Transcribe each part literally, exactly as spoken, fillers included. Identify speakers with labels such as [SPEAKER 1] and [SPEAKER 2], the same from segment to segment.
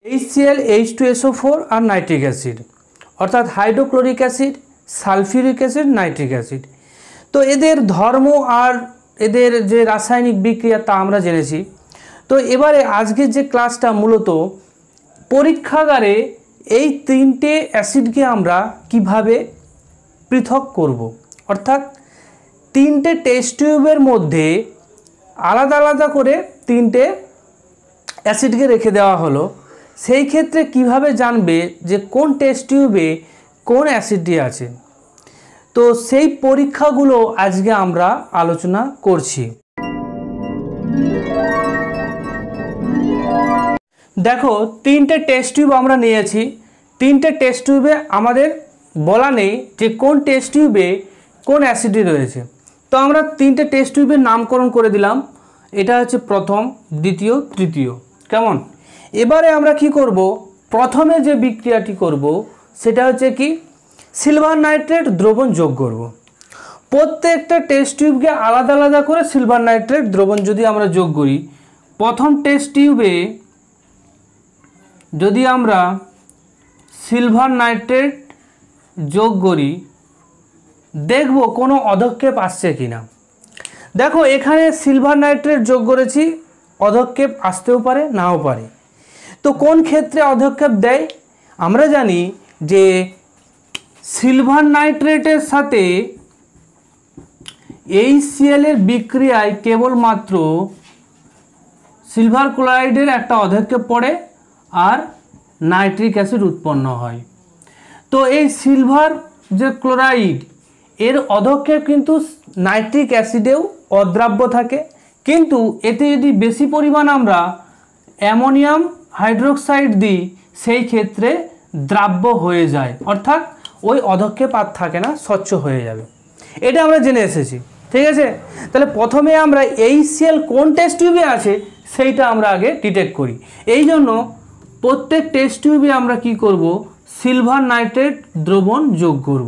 [SPEAKER 1] H C L, H two S O four আর nitric acid, অর্থাৎ hydrochloric acid, sulphuric acid, nitric acid. তো এদের ধর্ম আর এদের যে রাসায়নিক বিক্রিয়া তা আমরা জেনেছি। তো এবারে আজকের যে ক্লাসটা মূলত পরীক্ষাগারে এই তিনটে অ্যাসিডকে আমরা কিভাবে পৃথক করব, অর্থাৎ তিনটে টেস্ট টিউবের মধ্যে আলাদা আলাদা করে তিনটে অ্যাসিডকে রেখে দেওয়া হলো, সেই ক্ষেত্রে কিভাবে জানবে যে কোন টেস্ট টিউবে কোন অ্যাসিডটি আছে। তো সেই পরীক্ষাগুলো আজকে আমরা আলোচনা করছি। দেখো, তিনটে টেস্ট টিউব আমরা নিয়েছি। তিনটে টেস্ট টিউবে আমাদের বলা নেই যে কোন টেস্ট টিউবে কোন অ্যাসিডটি রয়েছে। তো আমরা তিনটে টেস্ট টিউবের নামকরণ করে দিলাম। এটা হচ্ছে প্রথম, দ্বিতীয়, তৃতীয়। কেমন? এবারে আমরা কি করব, প্রথমে যে বিক্রিয়াটি করব সেটা হচ্ছে কি, সিলভার নাইট্রেট দ্রবণ যোগ করব। প্রত্যেকটা টেস্ট টিউবকে আলাদা আলাদা করে সিলভার নাইট্রেট দ্রবণ যদি আমরা যোগ করি, প্রথম টেস্ট টিউবে যদি আমরা সিলভার নাইট্রেট যোগ করি, দেখব কোনো অধক্ষেপ আসছে কিনা। দেখো, এখানে সিলভার নাইট্রেট যোগ করেছি, অধক্ষেপ আসতেও পারে, নাও পারে। তো কোন ক্ষেত্রে অধক্ষেপ দেয়? আমরা জানি যে সিলভার নাইট্রেটের সাথে এইচ সি এল এর বিক্রিয়ায় কেবলমাত্র সিলভার ক্লোরাইডের একটা অধক্ষেপ পড়ে আর নাইট্রিক অ্যাসিড উৎপন্ন হয়। তো এই সিলভার যে ক্লোরাইড, এর অধক্ষেপ কিন্তু নাইট্রিক অ্যাসিডেও অদ্রাব্য থাকে, কিন্তু এতে যদি বেশি পরিমাণ আমরা অ্যামোনিয়াম হাইড্রোক্সাইড দিই, সেই ক্ষেত্রে দ্রাব্য হয়ে যায়, অর্থাৎ ওই অধক্ষেপ আর থাকে না, স্বচ্ছ হয়ে যাবে। এটা আমরা জেনে এসেছি, ঠিক আছে। তাহলে প্রথমে আমরা এইচ সি এল কোন টেস্ট টিউবে আছে সেইটা আমরা আগে ডিটেক্ট করি। এই জন্য প্রত্যেক টেস্ট টিউবে আমরা কি করব, সিলভার নাইট্রেট দ্রবণ যোগ করব।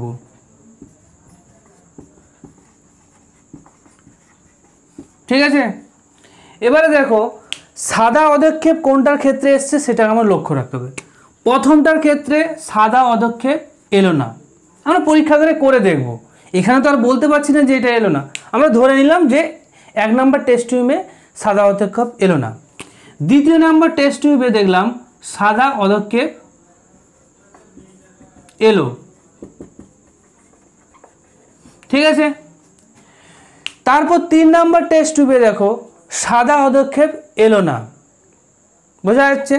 [SPEAKER 1] ঠিক আছে। এবারে দেখো, সাদা অধক্ষেপ কোনটার ক্ষেত্রে এসছে সেটা আমার লক্ষ্য রাখতে হবে। প্রথমটার ক্ষেত্রে সাদা অধক্ষেপ এলো না, আমরা পরীক্ষাগারে করে দেখব। এখানে তো আর বলতে পারছি না যে এটা এলো না, আমরা ধরে নিলাম যে এক নম্বর টেস্ট টিউবে সাদা অধক্ষেপ এলো না। দ্বিতীয় নম্বর টেস্ট টিউবে দেখলাম সাদা অধক্ষেপ এলো, ঠিক আছে। তারপর তিন নম্বর টেস্ট টিউবে দেখো সাদা অধক্ষেপ এলো না, বোঝা যাচ্ছে?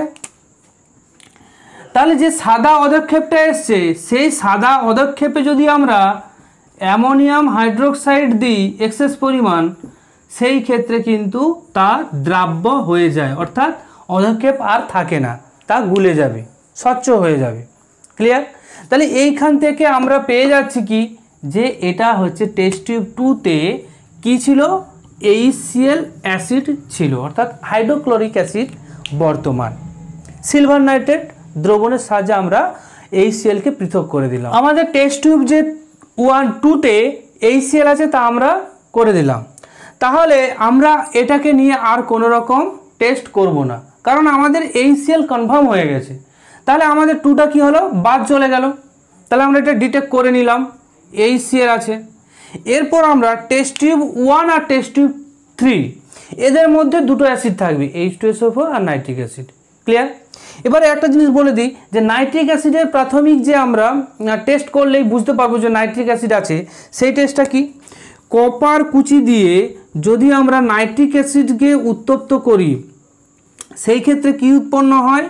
[SPEAKER 1] তাহলে যে সাদা অধক্ষেপটা এসছে, সেই সাদা অধক্ষেপে যদি আমরা অ্যামোনিয়াম হাইড্রোক্সাইড দিই এক্সেস পরিমাণ, সেই ক্ষেত্রে কিন্তু তা দ্রাব্য হয়ে যায়, অর্থাৎ অধক্ষেপ আর থাকে না, তা গুলে যাবে, স্বচ্ছ হয়ে যাবে। ক্লিয়ার? তাহলে এইখান থেকে আমরা পেয়ে যাচ্ছি কি, যে এটা হচ্ছে টেস্ট টিউব টুতে কি ছিল, এইচ সি এল অ্যাসিড ছিল, অর্থাৎ হাইড্রোক্লোরিক অ্যাসিড বর্তমান। সিলভার নাইট্রেট দ্রবণের সাহায্যে আমরা এইচ সি এলকে পৃথক করে দিলাম। আমাদের টেস্ট টিউব যে ওয়ান টুতে এইচ সি এল আছে তা আমরা করে দিলাম। তাহলে আমরা এটাকে নিয়ে আর কোনো রকম টেস্ট করব না, কারণ আমাদের এইচ সি এল কনফার্ম হয়ে গেছে। তাহলে আমাদের টুটা কি হলো, বাদ চলে গেল। তাহলে আমরা এটা ডিটেক্ট করে নিলাম এইচ সি এল আছে। এরপর আমরা টেস্ট টিউব ওয়ান আর টেস্ট টিউব থ্রি, এদের মধ্যে দুটো অ্যাসিড থাকবে, H two S O four আর নাইট্রিক অ্যাসিড। ক্লিয়ার? এবারে একটা জিনিস বলে দিই যে নাইট্রিক অ্যাসিডের প্রাথমিক যে আমরা টেস্ট করলেই বুঝতে পারবো যে নাইট্রিক অ্যাসিড আছে, সেই টেস্টটা কি, কপার কুচি দিয়ে যদি আমরা নাইট্রিক অ্যাসিডকে উত্তপ্ত করি, সেই ক্ষেত্রে কি উৎপন্ন হয়,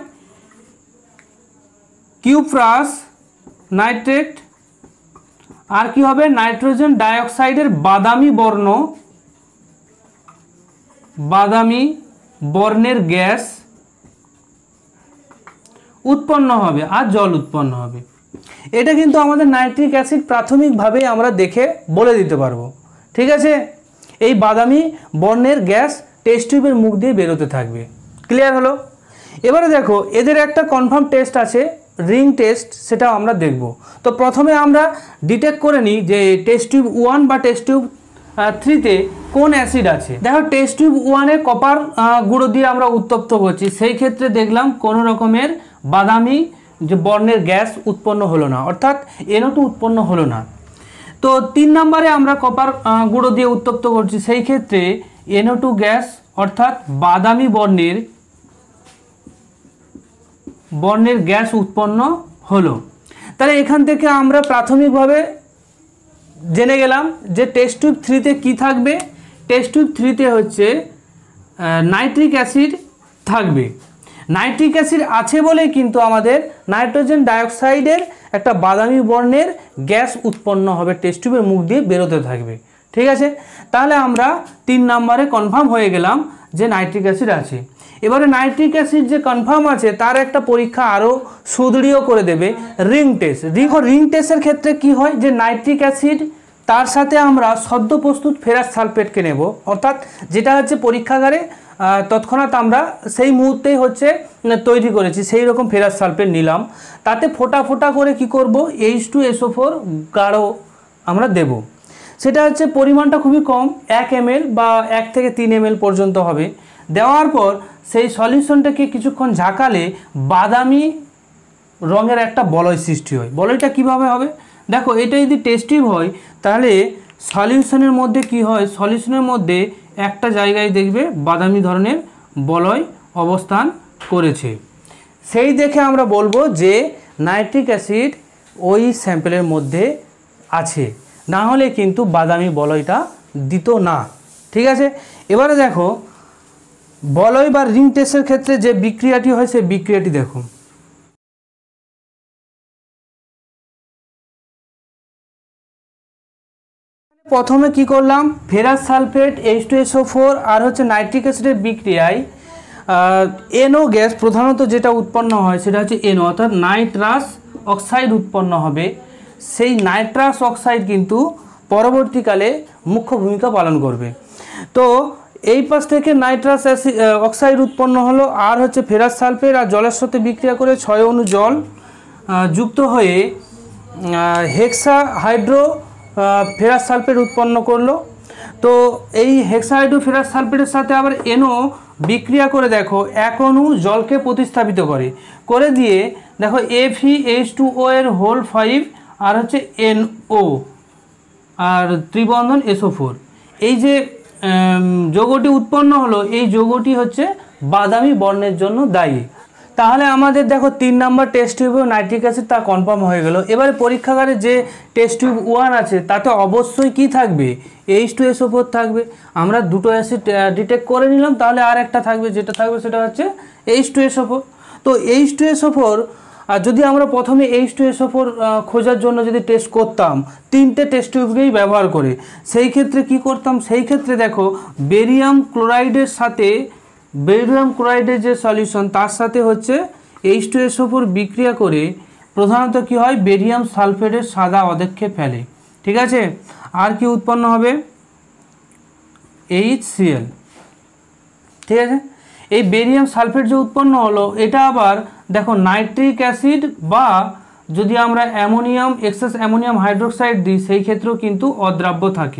[SPEAKER 1] কিউপ্রাস নাইট্রেট, আর কি হবে, নাইট্রোজেন ডাইঅক্সাইডের বাদামি বর্ণ, বাদামি বর্ণের গ্যাস উৎপন্ন হবে আর জল উৎপন্ন হবে। এটা কিন্তু আমাদের নাইট্রিক অ্যাসিড প্রাথমিকভাবে আমরা দেখে বলে দিতে পারবো, ঠিক আছে। এই বাদামি বর্ণের গ্যাস টেস্ট টিউবের মুখ দিয়ে বেরোতে থাকবে। ক্লিয়ার হলো? এবারে দেখো, এদের একটা কনফার্ম টেস্ট আছে, রিং টেস্ট, সেটাও আমরা দেখব। তো প্রথমে আমরা ডিটেক্ট করে নিই যে টেস্ট টিউব ওয়ান বা টেস্ট টিউব থ্রিতে কোন অ্যাসিড আছে। দেখো টেস্ট টিউব ওয়ানে কপার গুঁড়ো দিয়ে আমরা উত্তপ্ত করছি, সেই ক্ষেত্রে দেখলাম কোনো রকমের বাদামি যে বর্ণের গ্যাস উৎপন্ন হলো না, অর্থাৎ এনও টু উৎপন্ন হলো না। তো তিন নম্বরে আমরা কপার গুঁড়ো দিয়ে উত্তপ্ত করছি, সেই ক্ষেত্রে এনও টু গ্যাস অর্থাৎ বাদামি বর্ণের বর্ণের গ্যাস উৎপন্ন হলো। তাহলে এখান থেকে আমরা প্রাথমিকভাবে জেনে গেলাম যে টেস্ট টিউব থ্রিতে কী থাকবে। টেস্ট টিউব থ্রিতে হচ্ছে নাইট্রিক অ্যাসিড থাকবে। নাইট্রিক অ্যাসিড আছে বলে কিন্তু আমাদের নাইট্রোজেন ডাইঅক্সাইডের একটা বাদামি বর্ণের গ্যাস উৎপন্ন হবে, টেস্ট টিউবের মুখ দিয়ে বেরোতে থাকবে। ঠিক আছে, তাহলে আমরা তিন নম্বরে কনফার্ম হয়ে গেলাম যে নাইট্রিক অ্যাসিড আছে। এবারে নাইট্রিক অ্যাসিড যে কনফার্ম আছে তার একটা পরীক্ষা আরও সুদৃঢ় করে দেবে রিং টেস্ট। রিং রিং টেস্টের ক্ষেত্রে কি হয় যে নাইট্রিক অ্যাসিড তার সাথে আমরা সদ্য প্রস্তুত ফেরাস সালফেটকে নেব, অর্থাৎ যেটা হচ্ছে পরীক্ষাগারে তৎক্ষণাৎ আমরা সেই মুহূর্তেই হচ্ছে তৈরি করেছি সেই রকম ফেরাস সালফেট নিলাম, তাতে ফোটা ফোটা করে কি করব H two S O four গাঢ় আমরা দেব। সেটা হচ্ছে পরিমাণটা খুবই কম, এক এম এল বা এক থেকে তিন এম এল পর্যন্ত হবে। দেওয়ার পর সেই সলিউশনটাকে কিছুক্ষণ ঝাঁকালে বাদামি রঙের একটা বলয় সৃষ্টি হয়। বলয়টা কিভাবে হবে দেখো, এটা যদি টেস্ট টিউব হয় তাহলে সলিউশনের মধ্যে কি হয়, সলিউশনের মধ্যে একটা জায়গায় দেখবে বাদামি ধরনের বলয় অবস্থান করেছে, সেই দেখে আমরা বলবো যে নাইট্রিক অ্যাসিড ওই স্যাম্পেলের মধ্যে আছে, না হলে কিন্তু বাদামি বলয়টা দিত না। ঠিক আছে, এবারে দেখো বলয় বা রিং টেস্টের ক্ষেত্রে যে বিক্রিয়াটি হয় সেই বিক্রিয়াটি দেখো। প্রথমে কি করলাম, ferrous sulphate H two S O four আর হচ্ছে নাইট্রিক অ্যাসিডের বিক্রিয়ায় এনও গ্যাস প্রধানত যেটা উৎপন্ন হয় সেটা হচ্ছে এনও, অর্থাৎ নাইট্রাস অক্সাইড উৎপন্ন হবে। সেই নাইট্রাস অক্সাইড কিন্তু পরবর্তীকালে মুখ্য ভূমিকা পালন করবে। তো এই পাশ থেকে নাইট্রাস অক্সাইড উৎপন্ন হলো, আর হচ্ছে ফেরাস সালফেট আর জলের সাথে বিক্রিয়া করে ছয় অণু জল যুক্ত হয়ে হেক্সা হাইড্রো ফেরাস সালফেট উৎপন্ন করলো। তো এই হেক্সা হাইড্রো ফেরাস সালফেটের সাথে আবার এনও বিক্রিয়া করে দেখো এক অণু জলকে প্রতিস্থাপিত করে করে দিয়ে দেখো F E H two O এর হোল ফাইভ আর হচ্ছে এনও আর ত্রিবন্ধন এস ও ফোর, এই যে যৌগটি উৎপন্ন হলো এই যৌগটি হচ্ছে বাদামি বর্ণের জন্য দায়ী। তাহলে আমাদের দেখো তিন নাম্বার টেস্ট টিউবে নাইট্রিক অ্যাসিড তা কনফার্ম হয়ে গেল। এবারে পরীক্ষাগারে যে টেস্ট টিউব ওয়ান আছে তাতে অবশ্যই কি থাকবে, H two S O four থাকবে। আমরা দুটো অ্যাসিড ডিটেক্ট করে নিলাম, তাহলে আর একটা থাকবে, যেটা থাকবে সেটা হচ্ছে H two S O four. তো H two S O four আর যদি আমরা প্রথমে H two S O four খোঁজার জন্য যদি টেস্ট করতাম তিনটে টেস্ট টিউবকেই ব্যবহার করে, সেই ক্ষেত্রে কি করতাম, সেই ক্ষেত্রে দেখো বেরিয়াম ক্লোরাইডের সাথে বেরিয়াম ক্লোরাইডের যে সলিউশন তার সাথে হচ্ছে H two S O four বিক্রিয়া করে প্রধানত কি হয় বেরিয়াম সালফেটের সাদা অধক্ষেপ ফেলে। ঠিক আছে, আর কি উৎপন্ন হবে এইচ সি এল। ঠিক আছে, এই বেরিয়াম সালফেট যে উৎপন্ন হলো এটা আবার দেখো নাইট্রিক অ্যাসিড বা যদি আমরা অ্যামোনিয়াম এক্সেস অ্যামোনিয়াম হাইড্রোক্সাইড দিই সেই ক্ষেত্রেও কিন্তু অদ্রাব্য থাকে।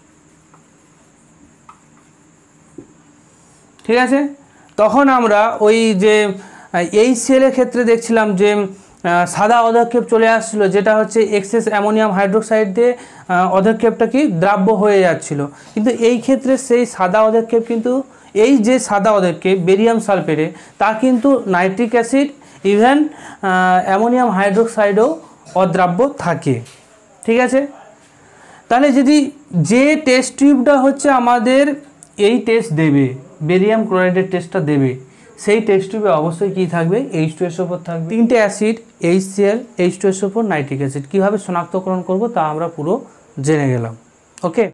[SPEAKER 1] ঠিক আছে, তখন আমরা ওই যে এইচ সি এল এর ক্ষেত্রে দেখছিলাম যে সাদা অধক্ষেপ চলে আসছিল, যেটা হচ্ছে এক্সেস অ্যামোনিয়াম হাইড্রোক্সাইড দিয়ে অধক্ষেপটা কি দ্রাব্য হয়ে যাচ্ছিল, কিন্তু এই ক্ষেত্রে সেই সাদা অধক্ষেপ কিন্তু এই যে সাদা অধক্ষেপ বেরিয়াম সালফেটে তা কিন্তু নাইট্রিক অ্যাসিড ইভেন অ্যামোনিয়াম হাইড্রোক্সাইডও অদ্রাব্য থাকে। ঠিক আছে, তাহলে যদি যে টেস্ট টিউবটা হচ্ছে আমাদের এই টেস্ট দেবে বেরিয়াম ক্লোরাইডের টেস্টটা দেবে সেই টেস্ট টিউবে অবশ্যই কী থাকবে H two S O four থাকবে। তিনটে acid H C L H two S O four nitric acid কীভাবে শনাক্তকরণ করব তা আমরা পুরো জেনে গেলাম। ওকে।